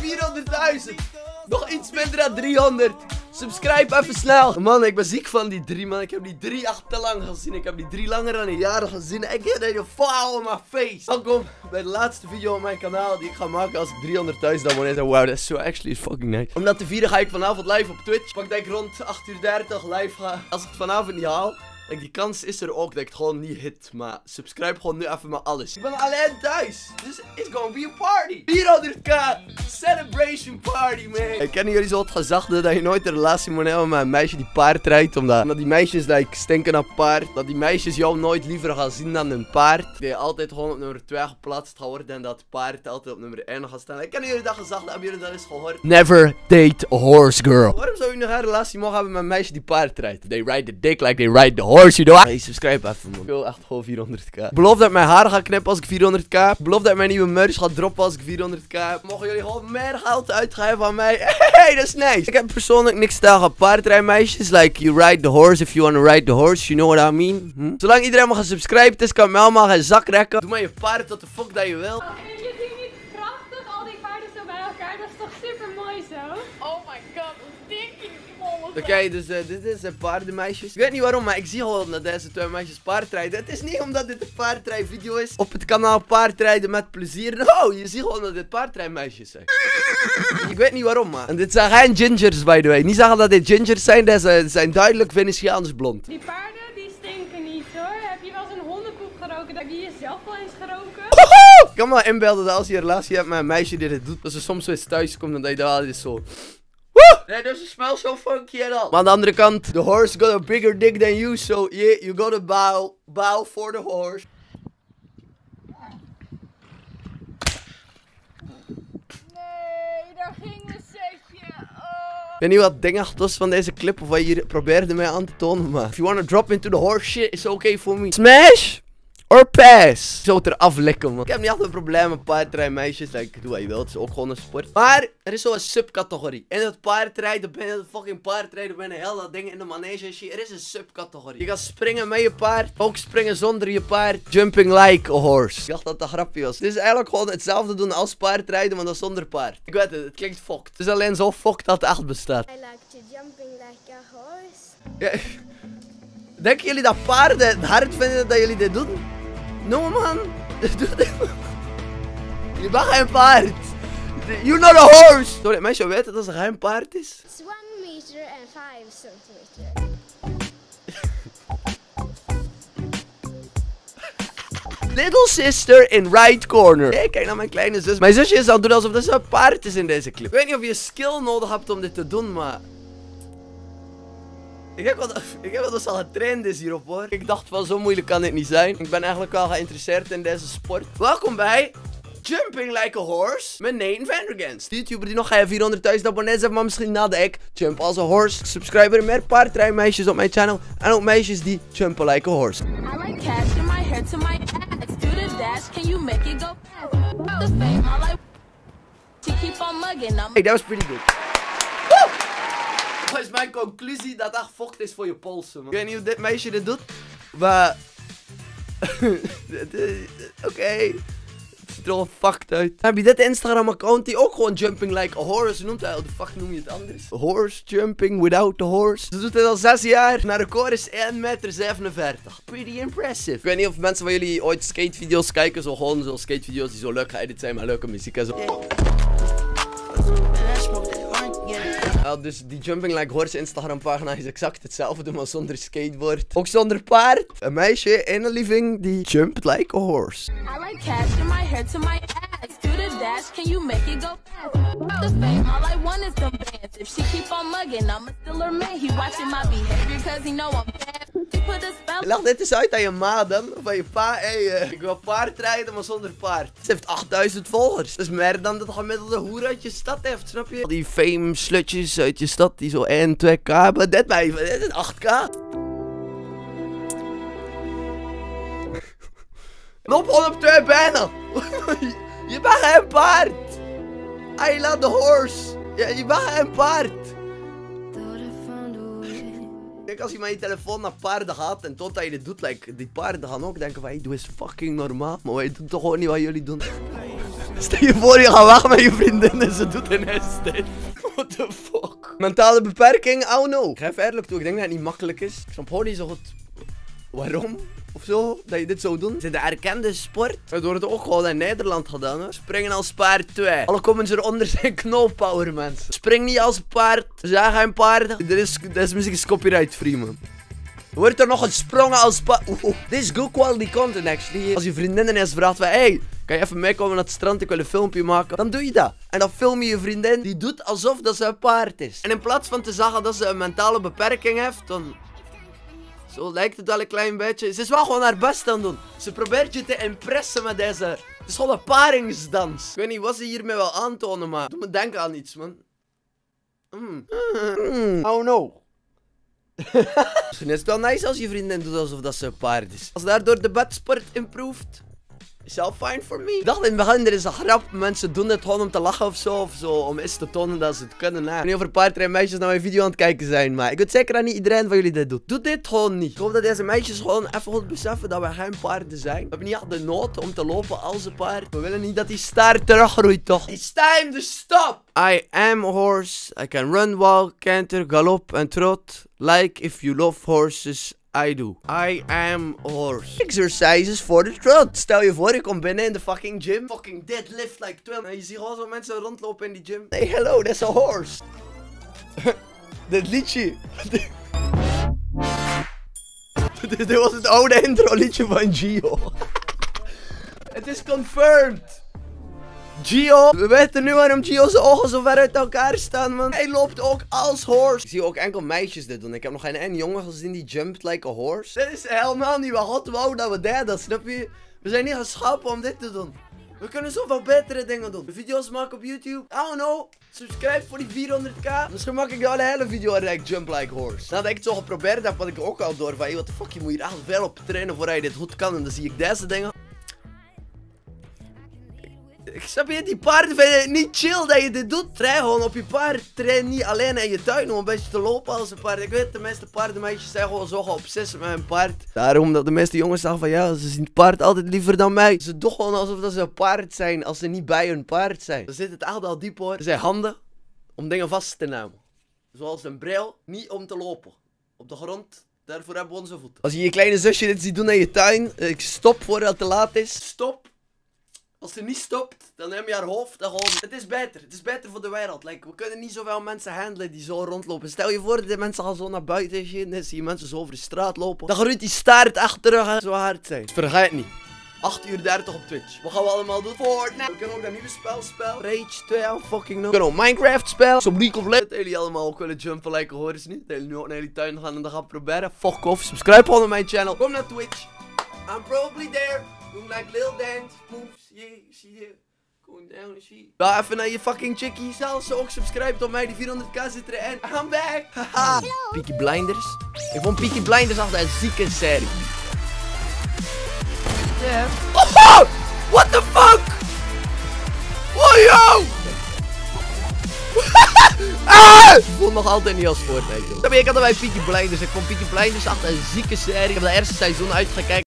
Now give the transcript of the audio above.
400.000. Nog iets minder dan 300. Subscribe even snel. Man, ik ben ziek van die 3, man. Ik heb die 3 echt te lang gezien. Ik heb die 3 langer dan een jaar gezien. Ik get a file on my face. Welkom bij de laatste video op mijn kanaal die ik ga maken als ik 300.000 abonnees heb. Wow, dat is so actually fucking nice. Om dat te vieren ga ik vanavond live op Twitch. Pak dat ik rond 8:30 live ga. Als ik het vanavond niet haal, like, die kans is er ook dat ik het gewoon niet hit. Maar subscribe gewoon nu even met alles. Ik ben alleen thuis. Dus it's gonna be a party. 400k celebration party, man. Ik ken jullie zo het gezegde dat je nooit een relatie moet hebben met een meisje die paard rijdt. Omdat die meisjes like, stinken naar paard. Dat die meisjes jou nooit liever gaan zien dan een paard. Dat je altijd gewoon op nummer 2 geplaatst gaat worden. En dat paard altijd op nummer 1 gaat staan. Ik ken jullie dat gezegd. Hebben jullie dat eens gehoord? Never date a horse girl. Waarom zou je nog een relatie mogen hebben met een meisje die paard rijdt? They ride the dick like they ride the horse, you know. Hey, subscribe even, man. Ik wil echt gewoon 400k. Ik beloof dat ik mijn haar ga knippen als ik 400k heb. Ik beloof dat ik mijn nieuwe merch ga droppen als ik 400k heb. Mogen jullie gewoon meer geld uitgeven aan mij? Hey, dat is nice. Ik heb persoonlijk niks tegen paardrijmeisjes. Like, you ride the horse if you want to ride the horse. You know what I mean? Zolang iedereen maar gesubscribed is, kan mij allemaal geen zak rekken. Doe maar je paard tot de fuck dat je wil. Oh, en je ziet niet prachtig al die paarden zo bij elkaar. Dat is toch super mooi zo? Oh my god, wat stinky. Oké, dus dit is paardenmeisjes. Ik weet niet waarom, maar ik zie gewoon dat deze twee meisjes paardrijden. Het is niet omdat dit een paardrijvideo is op het kanaal Paardrijden met Plezier. No, je ziet gewoon dat dit paardrijmeisjes zijn. Ik weet niet waarom, man. En dit zijn geen gingers, by the way. Niet zeggen dat dit gingers zijn, deze zijn duidelijk Venetiaans blond. Die paarden, die stinken niet hoor. Heb je wel eens een hondenpoep geroken? Heb je jezelf wel eens geroken? Ik kan me wel inbeelden dat als je een relatie hebt met een meisje die dit doet, dat ze soms weer thuis komt en dat je daar is zo... Nee, dus it smells so funky at all. Maar aan de andere kant, the horse got a bigger dick than you, so yeah, you gotta bow for the horse. Nee, daar ging een setje. Oh. Ik weet niet wat ding achter was van deze clip of wat je hier probeerde mij aan te tonen, maar if you wanna drop into the horse shit, it's okay for me. Smash! Or pass. Zo het eraf lekken, man. Ik heb niet altijd een probleem met paardrijmeisjes. Like, doe wat je wilt. Het is ook gewoon een sport. Maar er is zo'n subcategorie. In het paardrijden, binnen het fucking paardrijden, binnen heel dat ding in de manege en shit. Er is een subcategorie. Je kan springen met je paard. Ook springen zonder je paard. Jumping like a horse. Ik dacht dat dat grapje was. Het is eigenlijk gewoon hetzelfde doen als paardrijden, maar dan zonder paard. Ik weet het klinkt fucked. Het is alleen zo fucked dat het echt bestaat. I like to jumping like a horse. Ja. Denken jullie dat paarden het hard vinden dat jullie dit doen? No, man. Je bent geen paard. You're not a horse. Sorry, meisje weet dat er geen paard is? It's 1 meter and 5 centimeter. Little sister in right corner. Hey, kijk naar mijn kleine zus. Mijn zusje is aan het doen alsof ze een paard is in deze clip. Ik weet niet of je skill nodig hebt om dit te doen, maar... Ik heb wel dat ze al getraind is hierop, hoor. Ik dacht van zo moeilijk kan dit niet zijn. Ik ben eigenlijk al geïnteresseerd in deze sport. Welkom bij Jumping Like a Horse met Nate Vandergans. De YouTuber die nog geen 400.000 abonnees heeft, maar misschien na de ik jump als een horse. Subscriber meer paardrijmeisjes op mijn channel. En ook meisjes die jumpen like a horse. I like cash in my hair to my ass. Do the dash, can you make it go fast? The fame, I like to keep on mugging. Hey, that was pretty good. Woo! Dat is mijn conclusie dat echt fucked is voor je polsen, man. Ik weet niet of dit meisje dit doet, maar... Oké. Het ziet er al fucked uit. Dan heb je dit Instagram account die ook gewoon jumping like a horse noemt. Hoe de fuck noem je het anders? Horse jumping without the horse. Ze doet het al 6 jaar. Haar record is 1,47 meter. Pretty impressive. Ik weet niet of mensen van jullie ooit skatevideo's kijken. Zo gewoon zo skatevideo's die zo leuk geëdit zijn met leuke muziek en zo. Dus die Jumping Like Horse Instagram pagina is exact hetzelfde, maar zonder skateboard. Ook zonder paard. Een meisje in een living die jumpt like a horse. I like cash in my hair to my ass. Do the dash, can you make it go fast? The fame, all I want is some bands. If she keep on mugging, I'ma still her man. He watching my behavior cause he know I'm bad. He put a spell. Leg dit eens uit aan je ma dan, of aan je pa. Hey, ik wil paardrijden, maar zonder paard. Ze heeft 8000 volgers. Dat is meer dan dat gemiddelde hoer uit je stad heeft, snap je? Die fame slutjes uit je stad die zo 1, 2k hebben. Dit is 8k. Loop gewoon op 2 benen. Je bent geen paard. I love the horse. Ja, je bent geen paard. Kijk, als je met je telefoon naar paarden gaat en totdat je dit doet, like, die paarden gaan ook denken van, hey, doe eens fucking normaal. Maar wij doen toch gewoon niet wat jullie doen. Stel je voor, je gaat weg met je vriendin en ze doet ineens dit. What the fuck? Mentale beperking? I don't know. Ik geef eerlijk toe, ik denk dat het niet makkelijk is. Ik snap gewoon niet zo goed waarom of zo, dat je dit zou doen. Het is de erkende sport. Het wordt ook gewoon in Nederland gedaan, hè. Springen als paard 2. Alle comments eronder zijn knowpower, mensen. Spring niet als paard. Zeg geen paard. Deze muziek is copyright free, man. Wordt er nog gesprongen als paard. Dit is good quality content, actually. Als je vriendin ineens vraagt van, hey, kan je even meekomen naar het strand, ik wil een filmpje maken. Dan doe je dat. En dan film je je vriendin, die doet alsof dat ze een paard is. En in plaats van te zeggen dat ze een mentale beperking heeft, dan... Zo lijkt het wel een klein beetje. Ze is wel gewoon haar best aan het doen. Ze probeert je te impressen met deze... Het is gewoon een paringsdans. Ik weet niet wat ze hiermee wil aantonen, maar... Doe me denken aan iets, man. Oh no. Misschien is het wel nice als je vriendin doet alsof dat ze een paard is. Als daardoor de bedsport improved, is wel fine for me. Ik dacht in het begin, er is een grap. Mensen doen het gewoon om te lachen of zo. Om eens te tonen dat ze het kunnen. Ik weet niet of er paardrijmeisjes naar mijn video aan het kijken zijn. Maar ik weet zeker dat niet iedereen van jullie dit doet. Doe dit gewoon niet. Ik hoop dat deze meisjes gewoon even goed beseffen dat we geen paarden zijn. We hebben niet echt de nood om te lopen als een paard. We willen niet dat die staart teruggroeit, toch? It's time to stop! I am a horse. I can run, walk, canter, galop en trot. Like if you love horses. I do. I am a horse. Exercises for the trot. Stel je voor, je komt binnen in de fucking gym. Fucking deadlift like 12. En je ziet gewoon zo mensen rondlopen in die gym. Hey, hello, that's a horse. Dit liedje. Dit was het oude intro liedje van Gio. Het is confirmed. Gio, we weten nu waarom Gio's ogen zo ver uit elkaar staan, man. Hij loopt ook als horse. Ik zie ook enkel meisjes dit doen. Ik heb nog geen één jongen gezien die jumpt like a horse. Dit is helemaal niet wat God wou dat we deden, snap je? We zijn niet geschapen om dit te doen. We kunnen zoveel betere dingen doen. Video's maken op YouTube. I don't know. Subscribe voor die 400k. Misschien maak ik wel een hele video waar ik jump like horse. Nadat ik het zo geprobeerd heb, had ik ook al door van, hey, what the fuck, je moet hier echt veel op trainen voordat je dit goed kan. En dan zie ik deze dingen. Ik snap je, die paarden vinden het niet chill dat je dit doet. Train gewoon op je paard. Train niet alleen in je tuin om een beetje te lopen als een paard. Ik weet, de meeste paardenmeisjes zijn gewoon zo geobsessief met een paard. Daarom dat de meeste jongens zeggen van ja, ze zien het paard altijd liever dan mij. Ze doen gewoon alsof dat ze een paard zijn als ze niet bij hun paard zijn. Dan zit het echt al diep hoor. Er zijn handen om dingen vast te nemen. Zoals een bril, niet om te lopen. Op de grond, daarvoor hebben we onze voeten. Als je je kleine zusje dit ziet doen in je tuin, ik stop voordat het te laat is. Stop. Als ze niet stopt, dan neem je haar hoofd en gewoon... Het is beter. Het is beter voor de wereld. Like, we kunnen niet zoveel mensen handelen die zo rondlopen. Stel je voor dat die mensen gaan zo naar buiten gaan. Dan zie je mensen zo over de straat lopen. Dan groeit die staart echt terug en zo hard zijn. Dus vergeet niet. 8:30 op Twitch. Wat gaan we allemaal doen? Fortnite. We kunnen ook dat nieuwe spel spelen. Rage 2, fucking no. We kunnen ook Minecraft spelen. Zo League of Legends. Dat jullie allemaal ook willen jumpen like a horse niet. Dat jullie nu ook naar jullie tuin gaan en dat gaan proberen. Fuck off. Subscribe gewoon naar mijn channel. Kom naar Twitch. I'm probably there. Doing like little dance moves. Yeah, see you. Going down and shit. Ga even naar je fucking chickie. Zelfs ook subscribe op mij. Die 400k zit erin. I'm back. Haha. Peaky Blinders. Ik vond Peaky Blinders altijd een zieke serie. Yeah. Oh! What the fuck? Oh yo! Ah! Ik voel nog altijd niet als Fortnite. Ik had bij Peaky Blinders. Ik vond Peaky Blinders echt een zieke serie. Ik heb de eerste seizoen uitgekeken.